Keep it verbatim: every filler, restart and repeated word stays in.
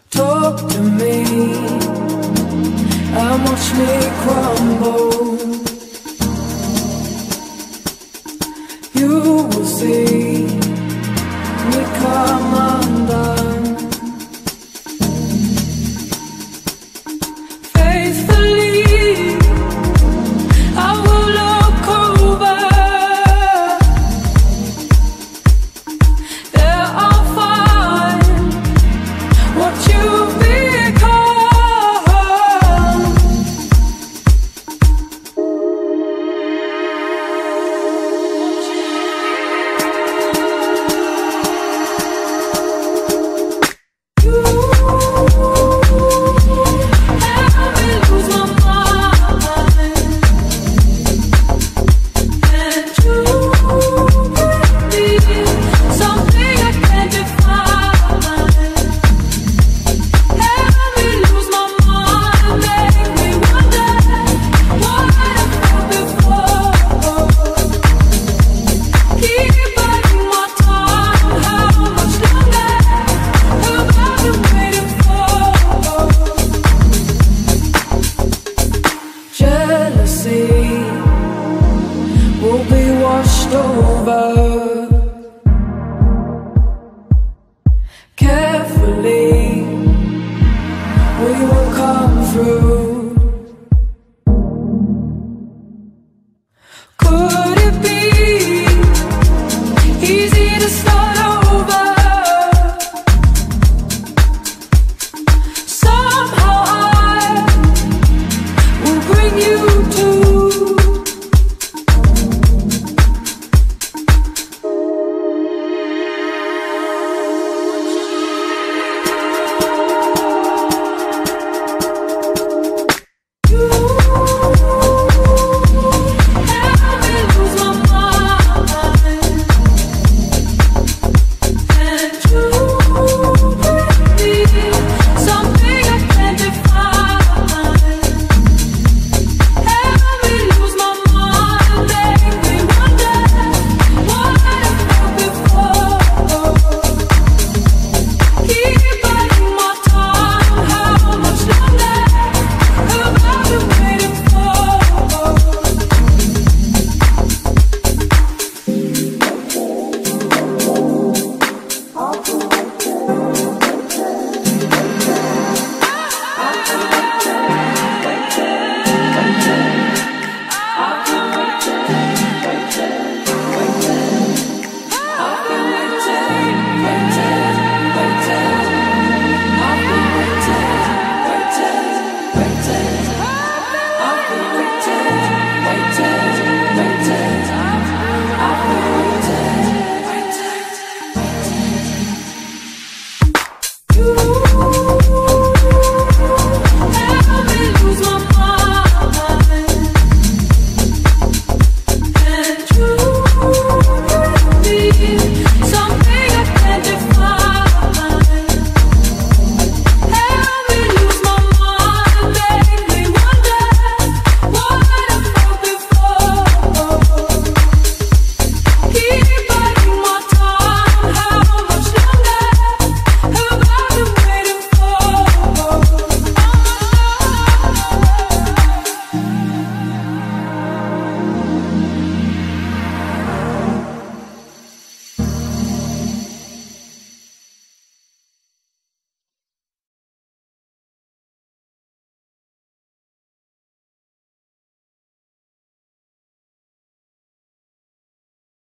Talk to me and watch me crumble. You will see me come undone. Faithfully I will look over. There I'll find what you've become. Will be washed over. Carefully we will come through. Could it be easy to start over? Somehow I will bring you to. You